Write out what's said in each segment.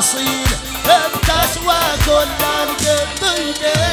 اصيل بتسوى كل القبيله.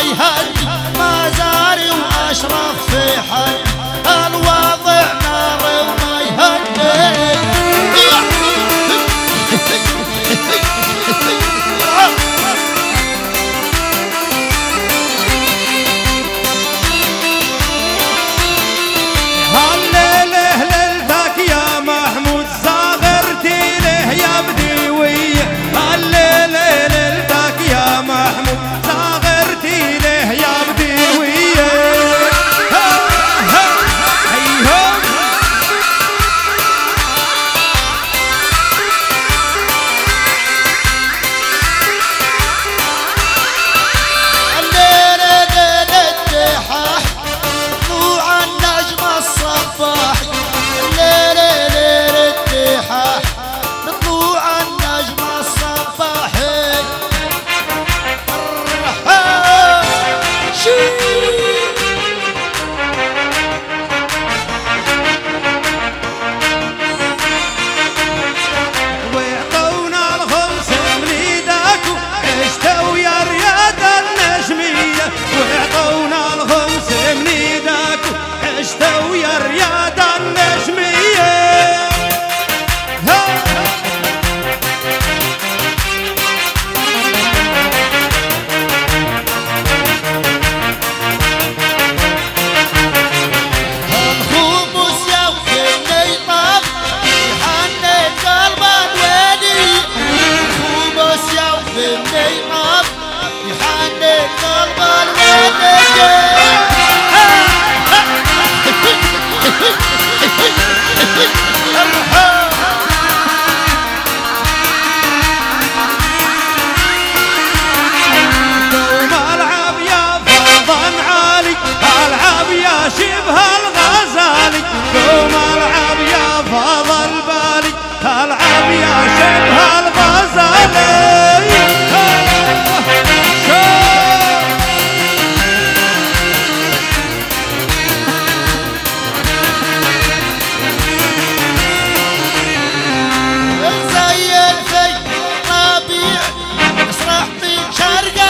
أشرف في حد الوضع نار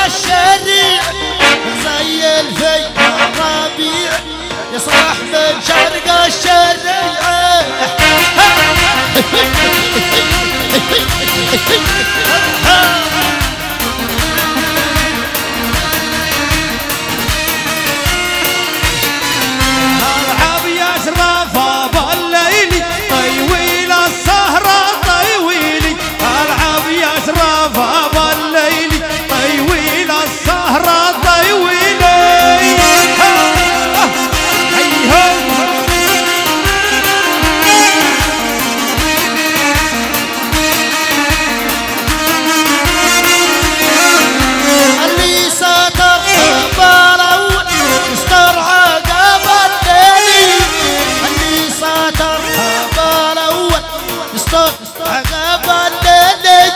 الشريع زين في الربيع يصرح من شرق الشريعة العب يا اشرف بالليل طيويل السهرة طيويلي العب يا اشرف بالليل طيويل السهرة طيويلي اللي ساتر بالاول يستر عقب الليل اللي ساتر بالاول يستر عقب الليل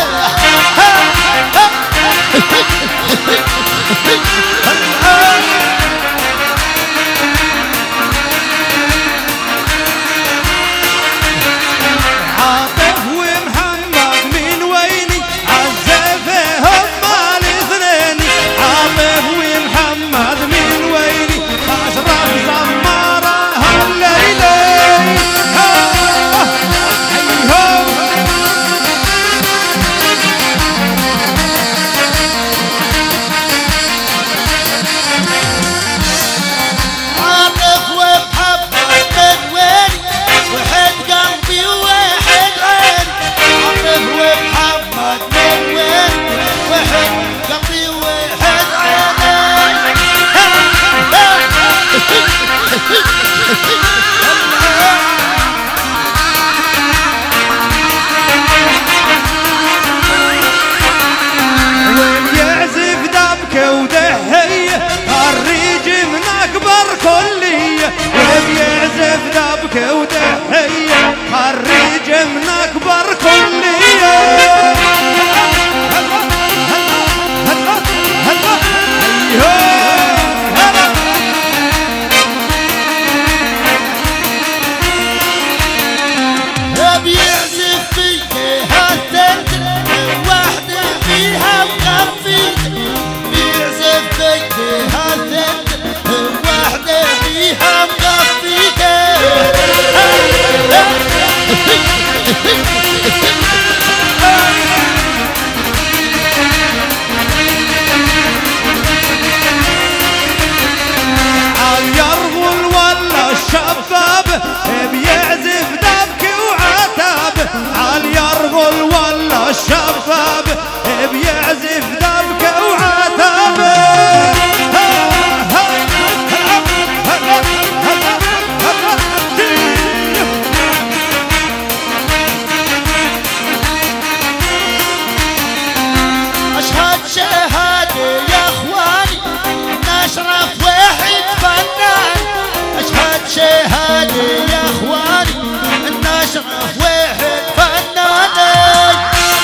عاطف ومحمد من ويني عزفهم مال اثنين عاطف ومحمد من ويني اشرف زمارة هالليلة عاطف ومحمد من وين وحد قلبي وحد عين عاطف ومحمد من وين وحد قلبي وحد وين يعزف دبكة ودهية الريج من أكبر كلية وين يعزف دبكة ودهية الريج من أكبر كلية بيعزف فيها الثلث وحده فيها مخفيت بيعزف فيها الثلث وحده فيها مخفيت عاليرغل ولا الشباب بيعزف دبكة وعتاب عاليرغل ولا الشباب بيعزف دبكة وعتاب أشهد شهادة يا إخواني نشرف واحد فنان أشهد شهادة يا إخواني نشرف واحد فنان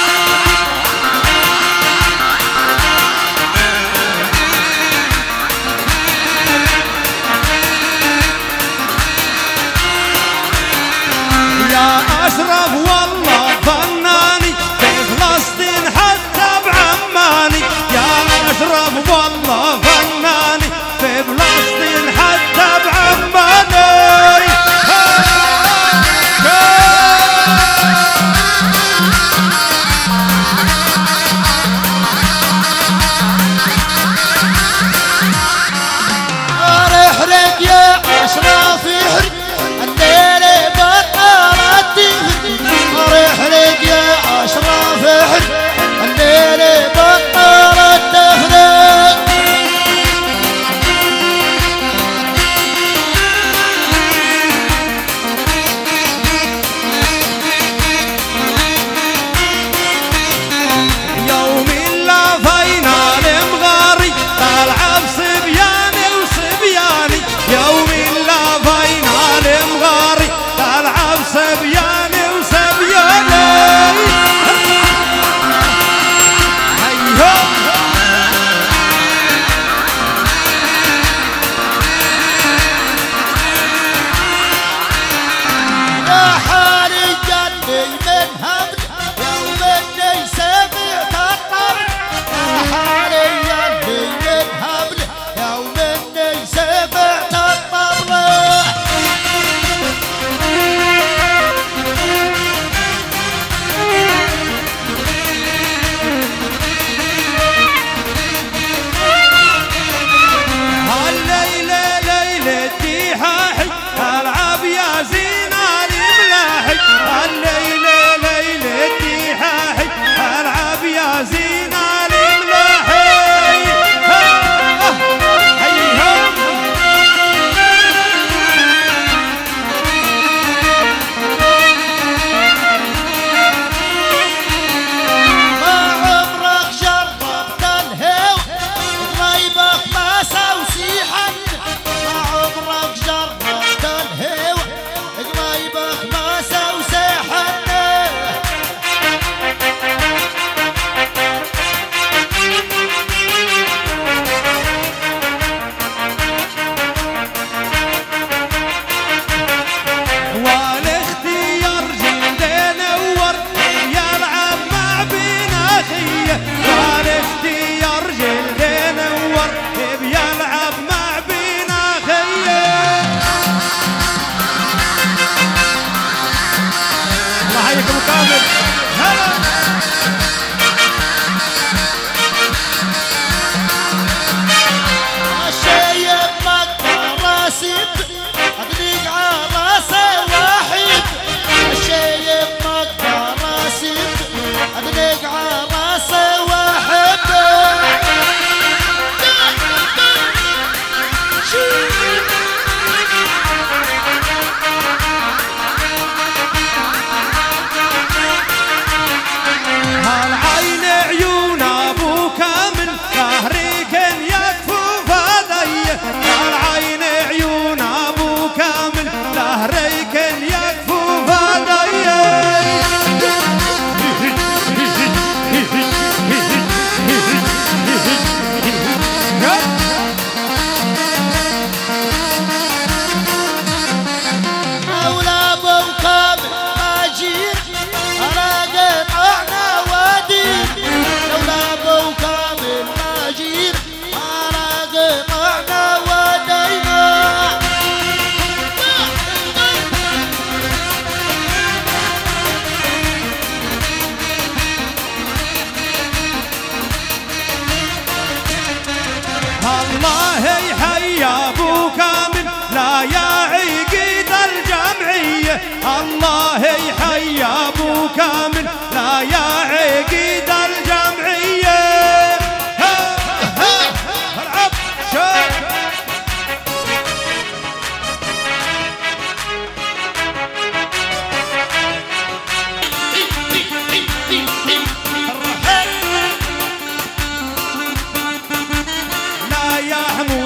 يا أشرف والله فناني في فلسطين حتى بعماني يا أشرف والله فناني في فلسطين حتى بعماني احرق يا أشرف احرق الليلة بطلت تغرق احرق يا أشرف احرق الليلة بطلت تغرق يوم لا فينا المغاري طالعة بصبياني وصبياني يوم لا فينا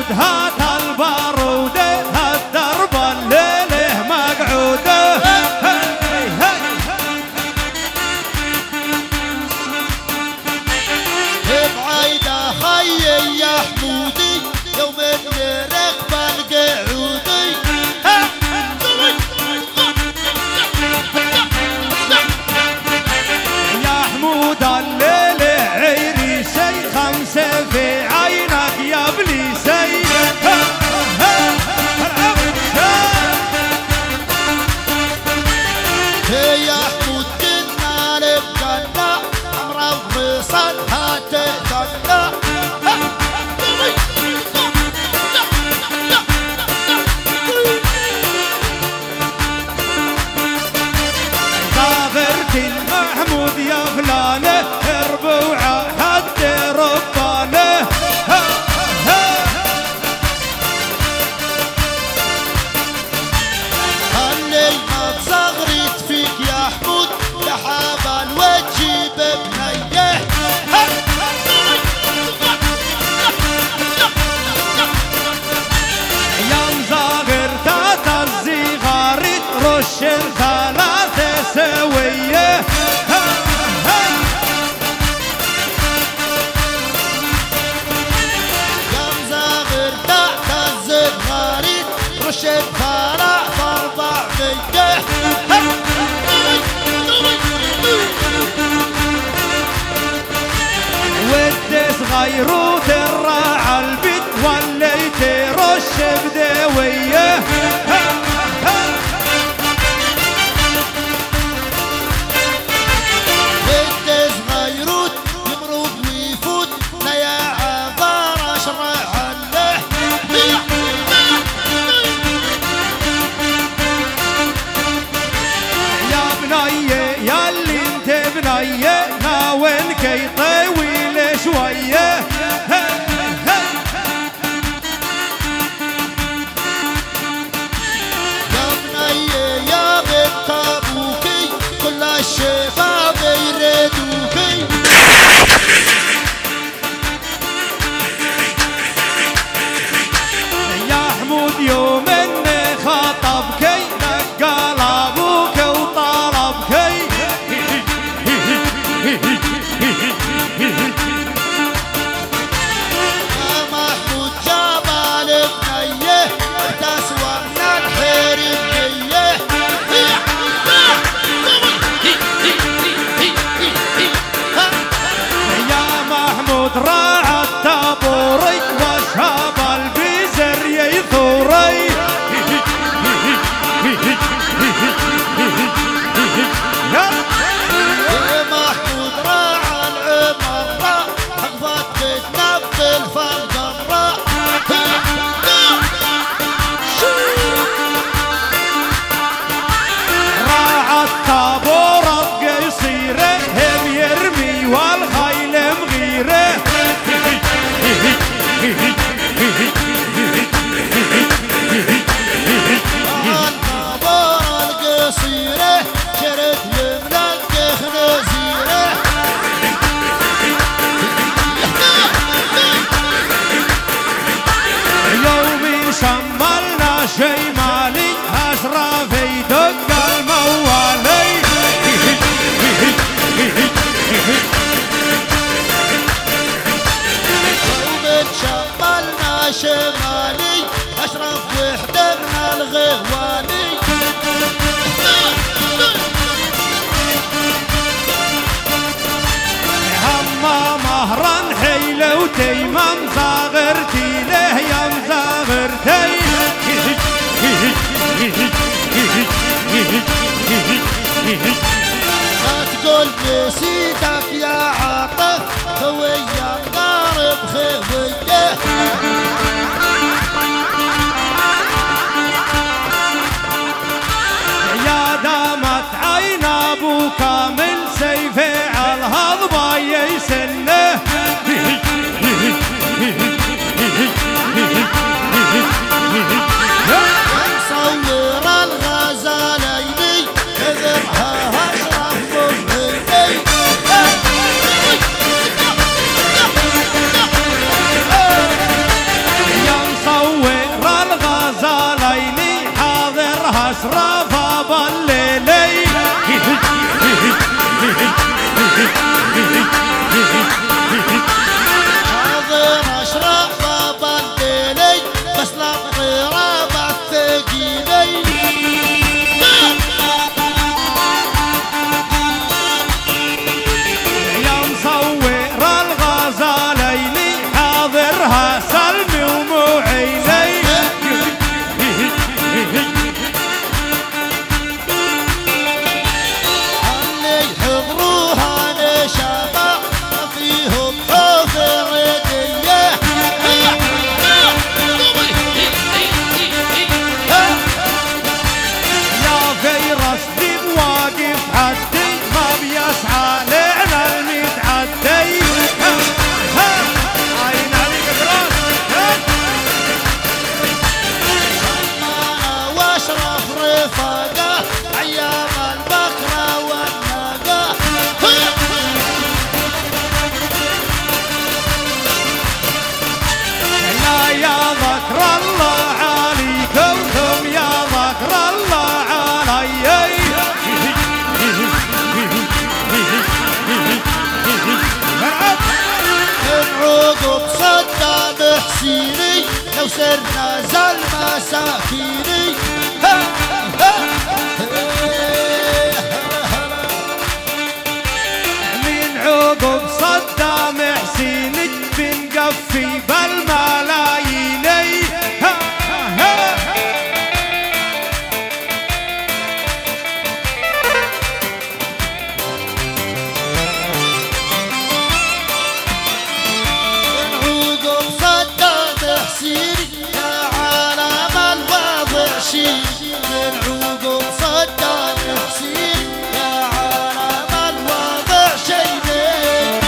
محمود هات البارودة هالدرب الليله مقعوده بعيدة خيي يا حمودي يوم نركب القعودي يا حمود الليله عريسي خمسة في عينك يا بليسي يا حمود كنا لبجنة مربصا هاتتنا صاغرتي المحمود يا فلانه ربوعه حد ربانه خلي ما تصغرت فيك يا حمود لحاب الوجه ببنيه يا مزاغر تاتا الزغاري رش الثلاثة سوية يا مزاغر تحت الزغاري رشد فرع فاربع مية ودي صغيرو تراعى البيت وليت رش بدوية بنت صغيروت يمرق ويفوت يا عبار اشرح عنه يا بنية يا اللي انت بنية ناوينك يطويل شوية يا بنية يا بنت ابوكي كل الشباب يريدوكي يا حمود يوم اني خاطبكي نقال ابوك وطلبكي يا محمود جبال بنيه تسوى من الحير بنيه يا محمود راعى الطابوري وشاب البزر يثوري يا محمود راعى العمر حقبت بتنبل فالقمر راعى الطابور القصيرة هم يرمي والخيل مغيرة الطابور القصيرة شرد يملك خنزيرة يوم شملنا شي مالي أشرف يدق الموالي يوم شملنا شمالي اشرف وحدة من الغواني هما مهرا حيلة وتيمم زاغرتي له يا مزاغرتي ما تقول نسيتك يا عاطف خويا مقارب خويه يا دامت عين ابو كامل سيفي على الهضبه يسنه مصور الغزاليني كذبها عقب صدام حسيني لو سرنا زل مساكيني من عقب صدام حسيني بنقفي بالملاييني من عقب صدام حسين يا عالم الوضع شيني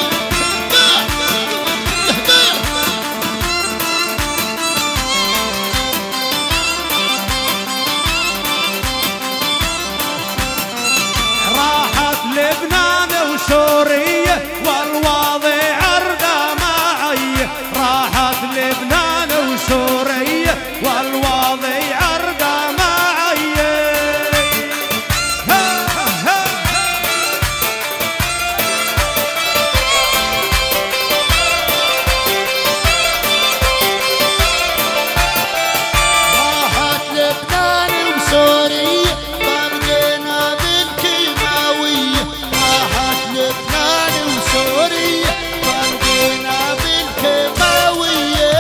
راحت لبنان وسوريا والواضع عرضة معي راحت لبنان وسوريا والواضع عرضة معي راحت لبنان وسوريا بقينا بالكيماوية راحت لبنان وسوريا بقينا بالكيماوية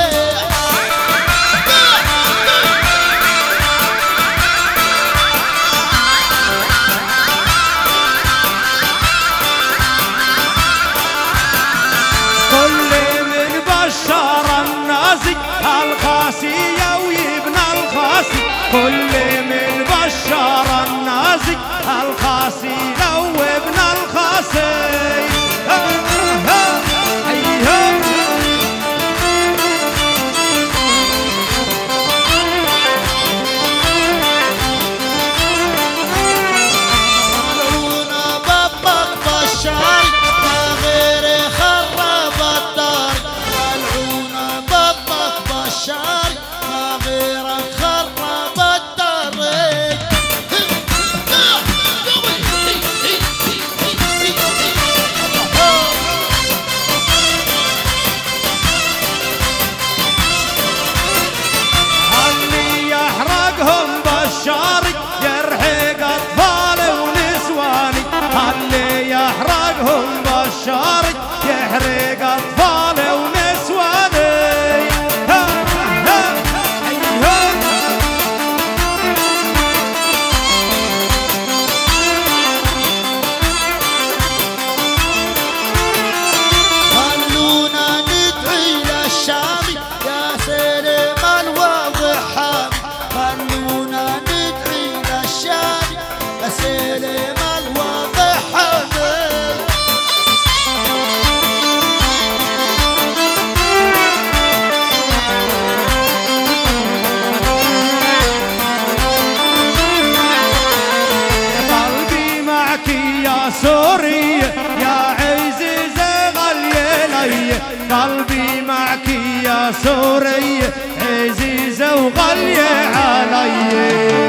كل من بشر النازي الخاسية ويبنى الخاسي كل من بشر النازي الخاسية وابن الخاسي طلعونا بابك بشار ما غير خرب الدار طلعونا بابك بشار ما غيرك خرب الدار اللي يحرقهم بشاري يرحق اطفالي ونسواني اللي يحرقهم بشاري يحرق اطفالي ونسواني خلونا ندعي للشامي يا سليم الواضح حامي خلونا ندعي للشامي يا سليم الواضح حامي قلبي معك يا سوريا يا عزيزة غالية لي قلبي معك يا سوريا عزيزة وغالية علي